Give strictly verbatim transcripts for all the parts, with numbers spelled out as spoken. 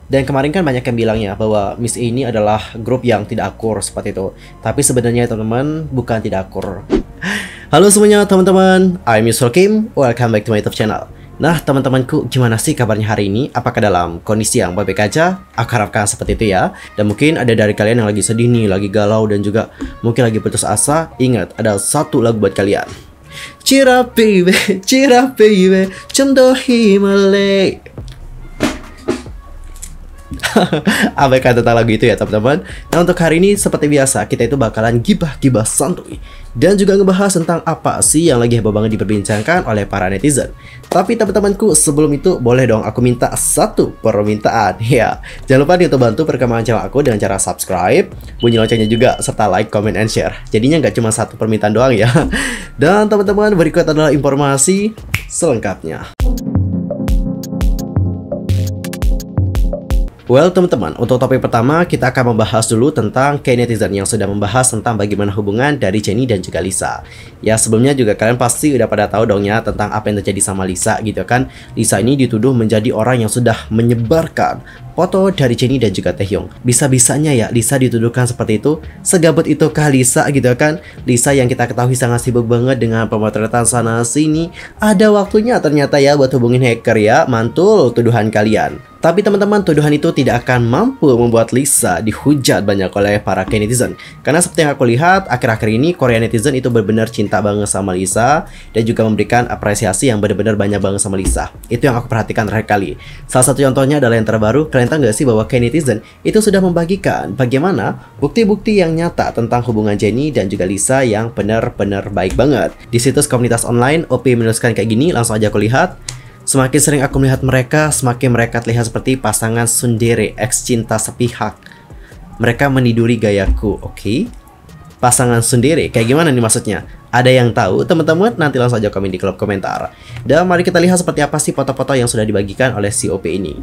Dan kemarin kan banyak yang bilangnya bahwa Miss A ini adalah grup yang tidak akur seperti itu. Tapi sebenarnya teman-teman bukan tidak akur. Halo semuanya teman-teman, I'm Yusuf Kim, welcome back to my YouTube channel. Nah teman-temanku, gimana sih kabarnya hari ini? Apakah dalam kondisi yang baik-baik aja? Aku harapkan seperti itu ya. Dan mungkin ada dari kalian yang lagi sedih nih, lagi galau dan juga mungkin lagi putus asa. Ingat, ada satu lagu buat kalian. Cheer up baby, cheer up baby, Chendo Himalay. Abaikan tentang lagu itu ya teman-teman. Nah untuk hari ini seperti biasa kita itu bakalan gibah-gibah santuy dan juga ngebahas tentang apa sih yang lagi heboh banget diperbincangkan oleh para netizen. Tapi teman-temanku, sebelum itu boleh dong aku minta satu permintaan ya. Jangan lupa nih untuk bantu perkembangan channel aku dengan cara subscribe, bunyi loncengnya juga, serta like, comment, and share. Jadinya nggak cuma satu permintaan doang ya. Dan teman-teman, berikut adalah informasi selengkapnya. Well teman-teman, untuk topik pertama kita akan membahas dulu tentang K-netizen yang sudah membahas tentang bagaimana hubungan dari Jennie dan juga Lisa. Ya sebelumnya juga kalian pasti udah pada tahu dong ya tentang apa yang terjadi sama Lisa gitu kan. Lisa ini dituduh menjadi orang yang sudah menyebarkan foto dari Jennie dan juga Taehyung. Bisa-bisanya ya Lisa dituduhkan seperti itu. Segabut itukah Lisa gitu kan? Lisa yang kita ketahui sangat sibuk banget dengan pemotretan sana sini. Ada waktunya ternyata ya buat hubungin hacker ya. Mantul tuduhan kalian. Tapi teman-teman, tuduhan itu tidak akan mampu membuat Lisa dihujat banyak oleh para K-netizen. Karena seperti yang aku lihat, akhir-akhir ini Korea netizen itu benar-benar cinta banget sama Lisa dan juga memberikan apresiasi yang benar-benar banyak banget sama Lisa. Itu yang aku perhatikan terakhir kali. Salah satu contohnya adalah yang terbaru. Kalian tahu nggak sih bahwa K-netizen itu sudah membagikan bagaimana bukti-bukti yang nyata tentang hubungan Jennie dan juga Lisa yang benar-benar baik banget. Di situs komunitas online, O P menuliskan kayak gini, langsung aja aku lihat. Semakin sering aku melihat mereka, semakin mereka terlihat seperti pasangan tsundere, ex cinta sepihak. Mereka meniduri gayaku, oke? Okay? Pasangan tsundere, kayak gimana nih maksudnya? Ada yang tahu teman-teman? Nanti langsung aja komen di kolom komentar. Dan mari kita lihat seperti apa sih foto-foto yang sudah dibagikan oleh si O P ini.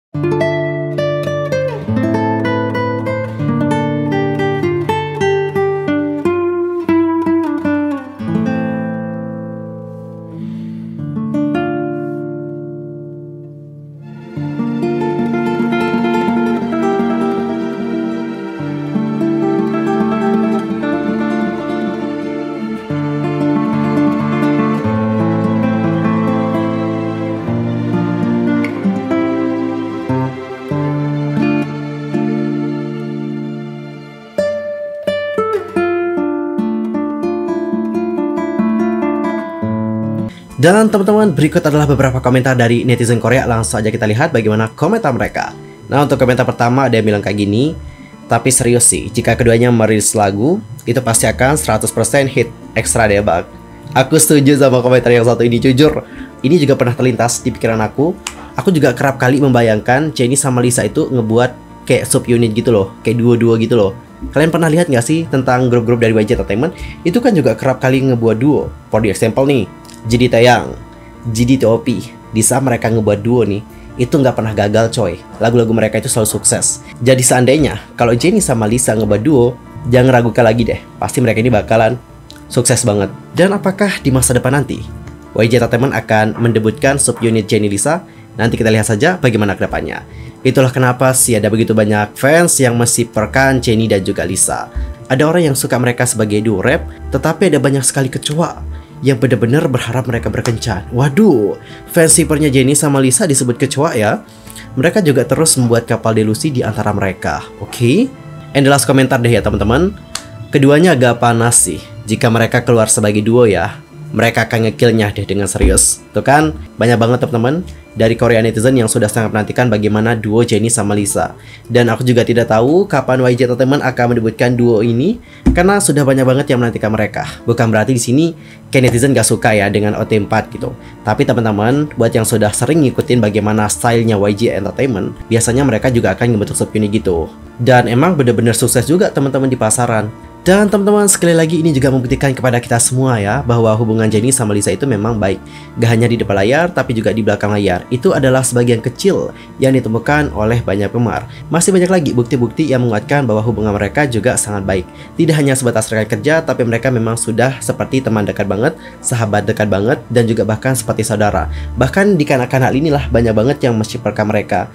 Dan teman-teman, berikut adalah beberapa komentar dari netizen Korea. Langsung aja kita lihat bagaimana komentar mereka. Nah untuk komentar pertama ada yang bilang kayak gini. Tapi serius sih, jika keduanya merilis lagu, itu pasti akan seratus persen hit. Ekstra deh bang. Aku setuju sama komentar yang satu ini, jujur. Ini juga pernah terlintas di pikiran aku. Aku juga kerap kali membayangkan Jennie sama Lisa itu ngebuat kayak subunit gitu loh, kayak duo-duo gitu loh. Kalian pernah lihat nggak sih tentang grup-grup dari Y G Entertainment? Itu kan juga kerap kali ngebuat duo. For the example nih, G D Taeyang, G D T O P. Di saat mereka ngebuat duo nih, itu nggak pernah gagal coy. Lagu-lagu mereka itu selalu sukses. Jadi seandainya kalau Jennie sama Lisa ngebuat duo, jangan ragukan lagi deh, pasti mereka ini bakalan sukses banget. Dan apakah di masa depan nanti Y G Entertainment akan mendebutkan subunit Jennie Lisa? Nanti kita lihat saja bagaimana kedepannya. Itulah kenapa sih ada begitu banyak fans yang menshiperkan Jennie dan juga Lisa. Ada orang yang suka mereka sebagai duo rap, tetapi ada banyak sekali kecoa yang benar-benar berharap mereka berkencan. Waduh, fans shippernya Jennie sama Lisa disebut kecoa ya. Mereka juga terus membuat kapal delusi di antara mereka. Oke, okay? And the last komentar deh ya teman-teman. Keduanya agak panas sih. Jika mereka keluar sebagai duo ya, mereka akan ngekillnya deh dengan serius. Tuh kan, banyak banget teman-teman dari Korea netizen yang sudah sangat menantikan bagaimana duo Jennie sama Lisa. Dan aku juga tidak tahu kapan Y G Entertainment akan mendebutkan duo ini, karena sudah banyak banget yang menantikan mereka. Bukan berarti di sini kayak netizen gak suka ya dengan O T empat gitu. Tapi teman-teman, buat yang sudah sering ngikutin bagaimana stylenya Y G Entertainment, biasanya mereka juga akan membentuk subunit gitu. Dan emang bener-bener sukses juga teman-teman di pasaran. Dan teman-teman, sekali lagi ini juga membuktikan kepada kita semua ya, bahwa hubungan Jennie sama Lisa itu memang baik. Gak hanya di depan layar, tapi juga di belakang layar. Itu adalah sebagian kecil yang ditemukan oleh banyak penggemar. Masih banyak lagi bukti-bukti yang menguatkan bahwa hubungan mereka juga sangat baik. Tidak hanya sebatas rekan kerja, tapi mereka memang sudah seperti teman dekat banget, sahabat dekat banget, dan juga bahkan seperti saudara. Bahkan dikarenakan hal inilah banyak banget yang menshiperkan mereka.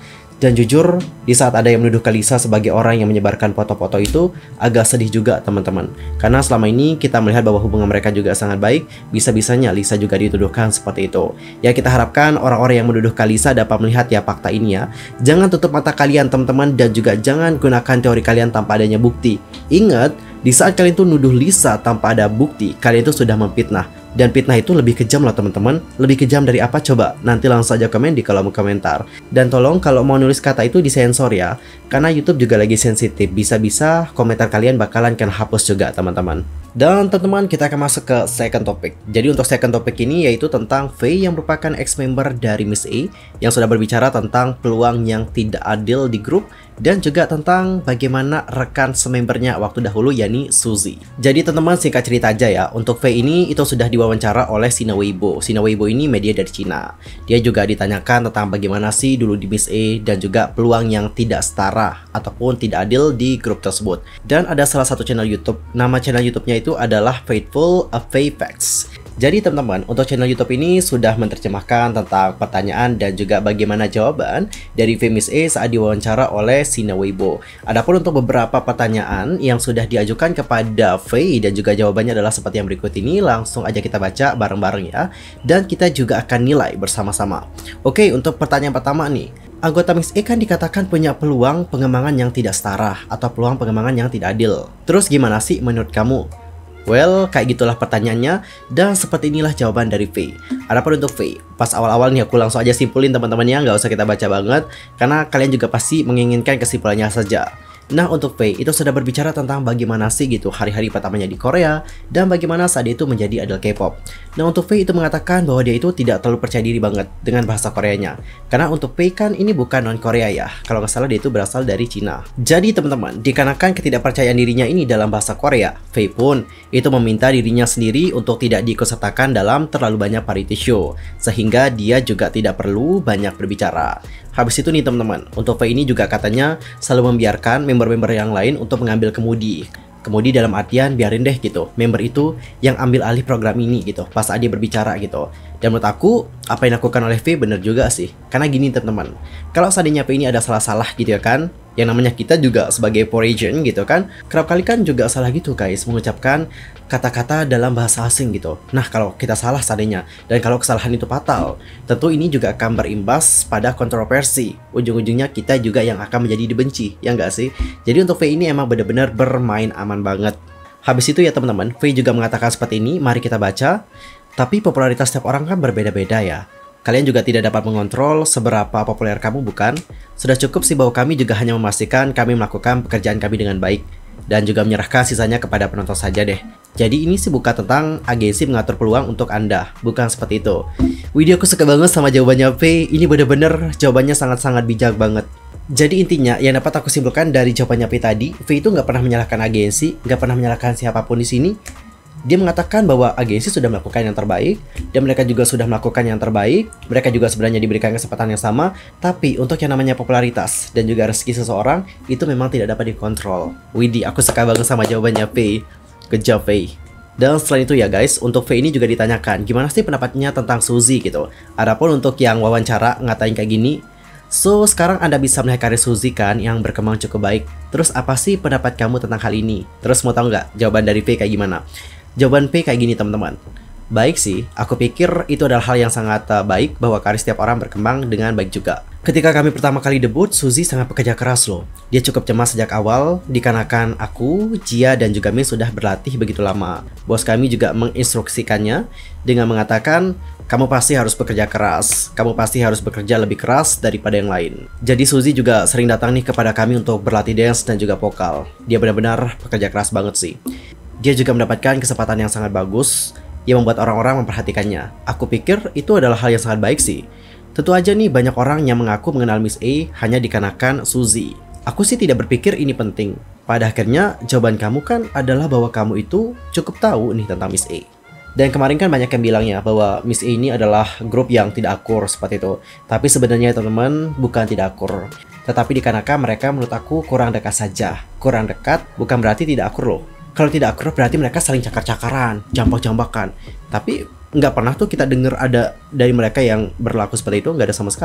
Dan jujur, di saat ada yang menuduh Kalisa sebagai orang yang menyebarkan foto-foto itu, agak sedih juga teman-teman. Karena selama ini kita melihat bahwa hubungan mereka juga sangat baik, bisa-bisanya Lisa juga dituduhkan seperti itu. Ya kita harapkan orang-orang yang menuduh Kalisa dapat melihat ya fakta ini ya. Jangan tutup mata kalian teman-teman, dan juga jangan gunakan teori kalian tanpa adanya bukti. Ingat, di saat kalian tuh nuduh Lisa tanpa ada bukti, kalian itu sudah memfitnah. Dan fitnah itu lebih kejam loh teman-teman. Lebih kejam dari apa coba? Nanti langsung aja komen di kolom komentar. Dan tolong kalau mau nulis kata itu disensor ya, karena YouTube juga lagi sensitif. Bisa-bisa komentar kalian bakalan kena hapus juga teman-teman. Dan teman-teman, kita akan masuk ke second topic. Jadi untuk second topic ini yaitu tentang Faye yang merupakan ex-member dari Miss A yang sudah berbicara tentang peluang yang tidak adil di grup, dan juga tentang bagaimana rekan semembernya waktu dahulu yakni Suzy. Jadi teman-teman, singkat cerita aja ya, untuk Faye ini itu sudah diwawancara oleh Sina Weibo. Sina Weibo ini media dari Cina. Dia juga ditanyakan tentang bagaimana sih dulu di Miss A dan juga peluang yang tidak setara ataupun tidak adil di grup tersebut. Dan ada salah satu channel YouTube, nama channel YouTube-nya itu adalah Faithful of Faye Facts. Jadi teman-teman, untuk channel YouTube ini sudah menerjemahkan tentang pertanyaan dan juga bagaimana jawaban dari Faye Miss A saat diwawancara oleh Sina Weibo. Adapun untuk beberapa pertanyaan yang sudah diajukan kepada Faye dan juga jawabannya adalah seperti yang berikut ini, langsung aja kita baca bareng-bareng ya. Dan kita juga akan nilai bersama-sama. Oke, untuk pertanyaan pertama nih. Anggota Miss A kan dikatakan punya peluang pengembangan yang tidak setara atau peluang pengembangan yang tidak adil. Terus gimana sih menurut kamu? Well, kayak gitulah pertanyaannya, dan seperti inilah jawaban dari Faye. Adapun untuk Faye, pas awal-awal nih aku langsung aja simpulin teman-teman ya, nggak usah kita baca banget, karena kalian juga pasti menginginkan kesimpulannya saja. Nah untuk Faye itu sudah berbicara tentang bagaimana sih gitu hari-hari pertamanya di Korea dan bagaimana saat dia itu menjadi idol K-pop. Nah untuk Faye itu mengatakan bahwa dia itu tidak terlalu percaya diri banget dengan bahasa Koreanya. Karena untuk Faye kan ini bukan non Korea ya, kalau nggak salah dia itu berasal dari Cina. Jadi teman-teman, dikarenakan ketidakpercayaan dirinya ini dalam bahasa Korea, Faye pun itu meminta dirinya sendiri untuk tidak diikutsertakan dalam terlalu banyak variety show, sehingga dia juga tidak perlu banyak berbicara. Habis itu nih teman-teman, untuk Faye ini juga katanya selalu membiarkan member-member yang lain untuk mengambil kemudi. Kemudi dalam artian biarin deh gitu, member itu yang ambil alih program ini gitu, pas dia berbicara gitu. Dan menurut aku, apa yang dilakukan oleh Faye bener juga sih. Karena gini teman-teman, kalau seandainya Faye ini ada salah-salah gitu ya kan, yang namanya kita juga sebagai Foreign gitu kan, kerap kali kan juga salah gitu guys, mengucapkan kata-kata dalam bahasa asing gitu. Nah kalau kita salah seandainya, dan kalau kesalahan itu fatal, tentu ini juga akan berimbas pada kontroversi. Ujung-ujungnya kita juga yang akan menjadi dibenci, ya nggak sih? Jadi untuk Faye ini emang bener-bener bermain aman banget. Habis itu ya teman-teman, Faye juga mengatakan seperti ini, mari kita baca. Tapi popularitas setiap orang kan berbeda-beda ya. Kalian juga tidak dapat mengontrol seberapa populer kamu, bukan? Sudah cukup sih bahwa kami juga hanya memastikan kami melakukan pekerjaan kami dengan baik, dan juga menyerahkan sisanya kepada penonton saja deh. Jadi ini sih bukan tentang agensi mengatur peluang untuk Anda, bukan seperti itu. Widih, aku suka banget sama jawabannya Faye. Ini bener-bener jawabannya sangat-sangat bijak banget. Jadi intinya yang dapat aku simpulkan dari jawabannya Faye tadi, Faye itu nggak pernah menyalahkan agensi, nggak pernah menyalahkan siapapun di sini. Dia mengatakan bahwa agensi sudah melakukan yang terbaik, dan mereka juga sudah melakukan yang terbaik. Mereka juga sebenarnya diberikan kesempatan yang sama, tapi untuk yang namanya popularitas dan juga rezeki seseorang, itu memang tidak dapat dikontrol. Widih, aku suka banget sama jawabannya Faye. Good job Faye. Dan selain itu ya guys, untuk Faye ini juga ditanyakan, gimana sih pendapatnya tentang Suzy gitu. Adapun untuk yang wawancara ngatain kayak gini, so, sekarang Anda bisa melihat karir Suzy kan yang berkembang cukup baik. Terus apa sih pendapat kamu tentang hal ini? Terus mau tahu nggak jawaban dari Faye kayak gimana? Jawaban Faye kayak gini teman-teman. Baik sih, aku pikir itu adalah hal yang sangat uh, baik bahwa karir setiap orang berkembang dengan baik juga. Ketika kami pertama kali debut, Suzy sangat bekerja keras loh. Dia cukup cemas sejak awal, dikarenakan aku, Jia, dan juga Min sudah berlatih begitu lama. Bos kami juga menginstruksikannya dengan mengatakan, kamu pasti harus bekerja keras, kamu pasti harus bekerja lebih keras daripada yang lain. Jadi Suzy juga sering datang nih kepada kami untuk berlatih dance dan juga vokal. Dia benar-benar bekerja keras banget sih. Dia juga mendapatkan kesempatan yang sangat bagus yang membuat orang-orang memperhatikannya. Aku pikir itu adalah hal yang sangat baik sih. Tentu aja nih banyak orang yang mengaku mengenal Miss A hanya dikarenakan Suzy. Aku sih tidak berpikir ini penting. Pada akhirnya jawaban kamu kan adalah bahwa kamu itu cukup tahu nih tentang Miss A. Dan kemarin kan banyak yang bilangnya bahwa Miss A ini adalah grup yang tidak akur seperti itu. Tapi sebenarnya teman-teman bukan tidak akur. Tetapi dikarenakan mereka menurut aku kurang dekat saja. Kurang dekat bukan berarti tidak akur loh. Kalau tidak akur berarti mereka saling cakar-cakaran, jambak-jambakan. Tapi nggak pernah tuh kita dengar ada dari mereka yang berlaku seperti itu, nggak ada sama sekali.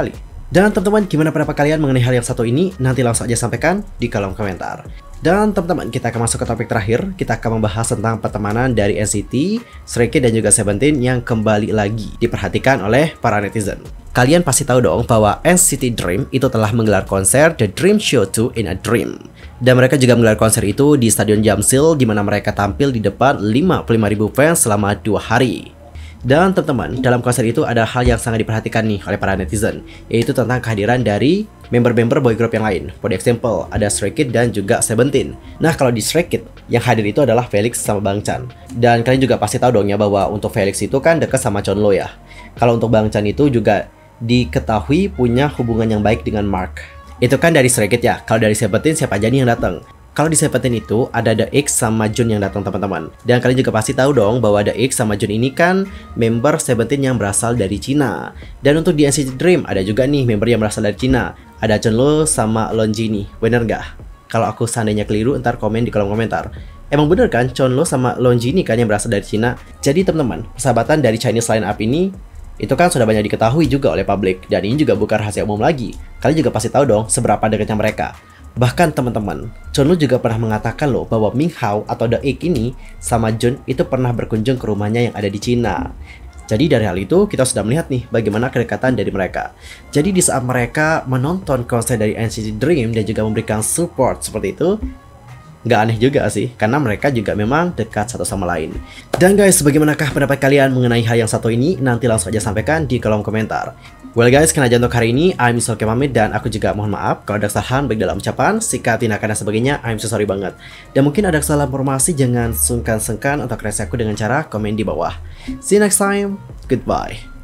Dan teman-teman, gimana pendapat kalian mengenai hal yang satu ini? Nanti langsung aja sampaikan di kolom komentar. Dan teman-teman, kita akan masuk ke topik terakhir. Kita akan membahas tentang pertemanan dari N C T, Stray Kids dan juga Seventeen yang kembali lagi diperhatikan oleh para netizen. Kalian pasti tahu dong bahwa N C T Dream itu telah menggelar konser The Dream Show two in a Dream. Dan mereka juga menggelar konser itu di Stadion Jamsil, di mana mereka tampil di depan lima puluh lima ribu fans selama dua hari. Dan teman-teman, dalam konser itu ada hal yang sangat diperhatikan nih oleh para netizen, yaitu tentang kehadiran dari member-member boy group yang lain. For example, ada Stray Kids dan juga Seventeen. Nah, kalau di Stray Kids, yang hadir itu adalah Felix sama Bang Chan. Dan kalian juga pasti tahu dong ya bahwa untuk Felix itu kan dekat sama Chonlo ya. Kalau untuk Bang Chan itu juga diketahui punya hubungan yang baik dengan Mark. Itu kan dari Stray Kids ya. Kalau dari Seventeen siapa aja nih yang datang? Kalau di Seventeen itu ada The X sama Jun yang datang teman-teman. Dan kalian juga pasti tahu dong bahwa The X sama Jun ini kan member Seventeen yang berasal dari Cina. Dan untuk di N C T Dream ada juga nih member yang berasal dari Cina. Ada Chonlo sama Longini. Bener nggak? Kalau aku seandainya keliru, ntar komen di kolom komentar. Emang bener kan Chonlo sama Longini kan yang berasal dari Cina? Jadi teman-teman, persahabatan dari Chinese lineup ini itu kan sudah banyak diketahui juga oleh publik. Dan ini juga bukan rahasia umum lagi. Kalian juga pasti tahu dong seberapa dekatnya mereka. Bahkan teman-teman, Chonlo juga pernah mengatakan loh bahwa Ming Hao atau The Egg ini sama Jun itu pernah berkunjung ke rumahnya yang ada di Cina. Jadi dari hal itu kita sudah melihat nih bagaimana kedekatan dari mereka. Jadi di saat mereka menonton konser dari N C T Dream dan juga memberikan support seperti itu, nggak aneh juga sih, karena mereka juga memang dekat satu sama lain. Dan guys, bagaimanakah pendapat kalian mengenai hal yang satu ini? Nanti langsung aja sampaikan di kolom komentar. Well guys, karena aja untuk hari ini, I'm so pamit dan aku juga mohon maaf kalau ada kesalahan baik dalam ucapan, sikap, tindakan dan sebagainya. I'm so sorry banget. Dan mungkin ada kesalahan informasi, jangan sungkan-sungkan untuk koreksi aku dengan cara komen di bawah. See you next time, goodbye.